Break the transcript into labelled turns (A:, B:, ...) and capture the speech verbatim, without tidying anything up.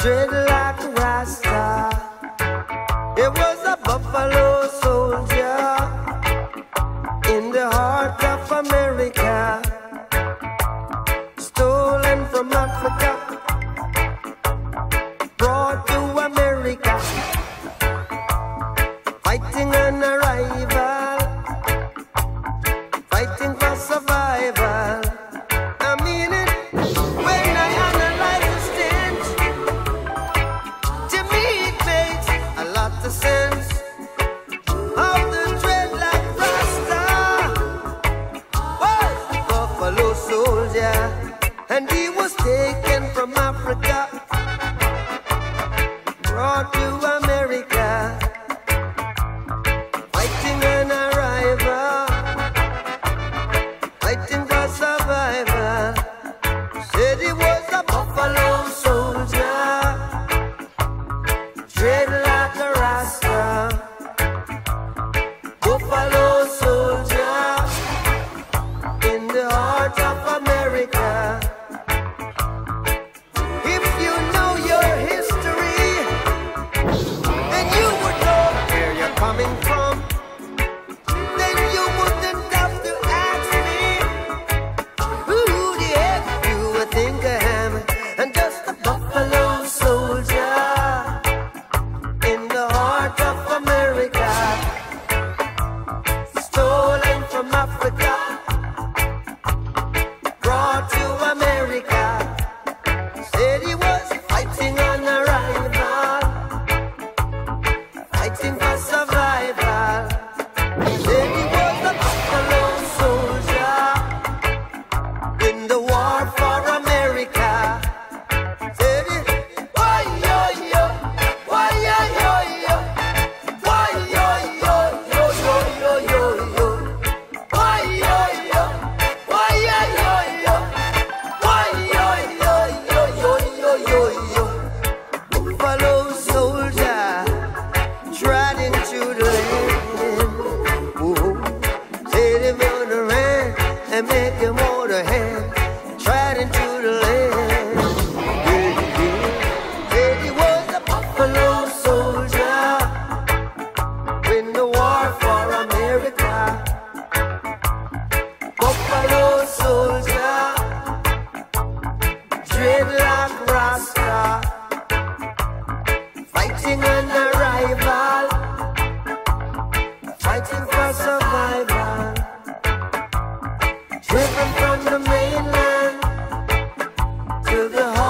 A: dreadlock rasta. It was a buffalo soldier in the heart of America, stolen from Africa, brought to America, fighting an arrival, fighting for survival. I mean it when I analyze the stench. To me it makes a lot of sense. How the dreadlock rasta was a buffalo soldier, and he was taken from Africa, brought to America, fighting an arrival, fighting for survival. Said he was a buffalo soldier, dreadlock rasta, buffalo soldier in the heart of America. If you know your history, then you would know where you're coming from. Then you wouldn't have to ask me who the heck you would think I am. I'm just a buffalo soldier in the heart of America, stolen from Africa, brought to America. Said he was fighting on arrival, fighting for survival. Said he was a buffalo soldier in the war for America. Said he, why yo yo, why yo yo yo, why yo yo yo yo yo yo yo, why yo yo, why yo yo yo, why yo yo yo yo yo yo yo. Buffalo soldier tried into the land. Ooh, said him on the ran and make him on the hand. Tried into the land. Yeah, yeah. Said he was a buffalo soldier in the war for America. Buffalo soldier, dreadlock rasta, fighting an arrival, fighting for survival, driven from the mainland to the